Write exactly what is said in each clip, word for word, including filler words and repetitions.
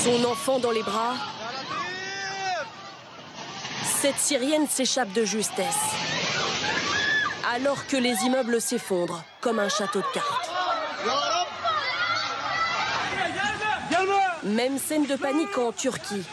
Son enfant dans les bras, cette Syrienne s'échappe de justesse, alors que les immeubles s'effondrent comme un château de cartes. Même scène de panique en Turquie.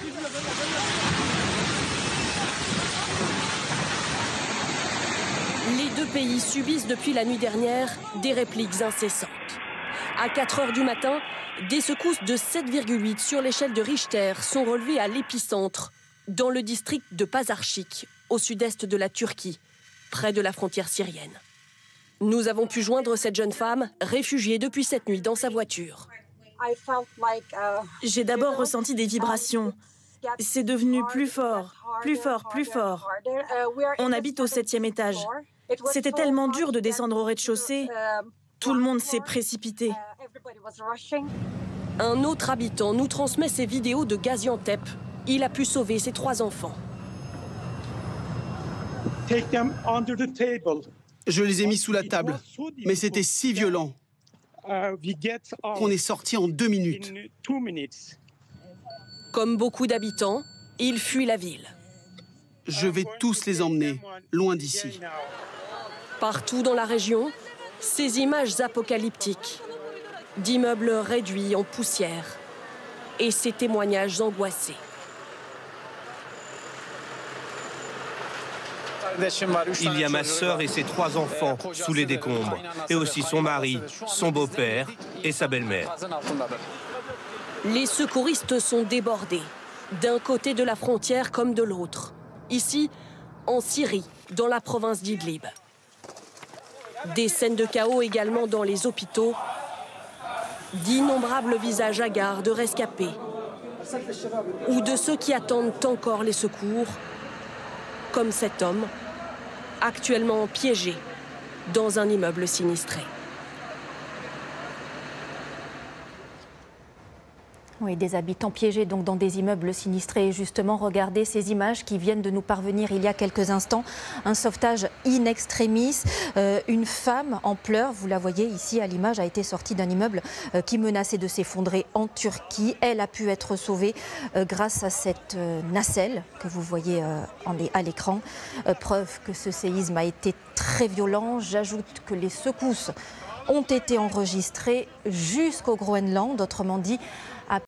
Les deux pays subissent depuis la nuit dernière des répliques incessantes. À quatre heures du matin, des secousses de sept virgule huit sur l'échelle de Richter sont relevées à l'épicentre, dans le district de Pazarcık, au sud-est de la Turquie, près de la frontière syrienne. Nous avons pu joindre cette jeune femme, réfugiée depuis cette nuit dans sa voiture. J'ai d'abord ressenti des vibrations. C'est devenu plus fort, plus fort, plus fort. On habite au septième étage. C'était tellement dur de descendre au rez-de-chaussée. Tout le monde s'est précipité. Un autre habitant nous transmet ses vidéos de Gaziantep. Il a pu sauver ses trois enfants. Je les ai mis sous la table, mais c'était si violent qu'on est sorti en deux minutes. Comme beaucoup d'habitants, ils fuient la ville. Je vais tous les emmener, loin d'ici. Partout dans la région, ces images apocalyptiques d'immeubles réduits en poussière et ces témoignages angoissés. Il y a ma sœur et ses trois enfants sous les décombres, et aussi son mari, son beau-père et sa belle-mère. Les secouristes sont débordés, d'un côté de la frontière comme de l'autre. Ici, en Syrie, dans la province d'Idlib. Des scènes de chaos également dans les hôpitaux, d'innombrables visages hagards de rescapés ou de ceux qui attendent encore les secours, comme cet homme, actuellement piégé dans un immeuble sinistré. Oui, des habitants piégés donc dans des immeubles sinistrés. Et justement, regardez ces images qui viennent de nous parvenir il y a quelques instants. Un sauvetage in extremis. Euh, une femme en pleurs, vous la voyez ici à l'image, a été sortie d'un immeuble euh, qui menaçait de s'effondrer en Turquie. Elle a pu être sauvée euh, grâce à cette euh, nacelle que vous voyez euh, en, à l'écran. Euh, preuve que ce séisme a été très violent. J'ajoute que les secousses ont été enregistrées jusqu'au Groenland, autrement dit,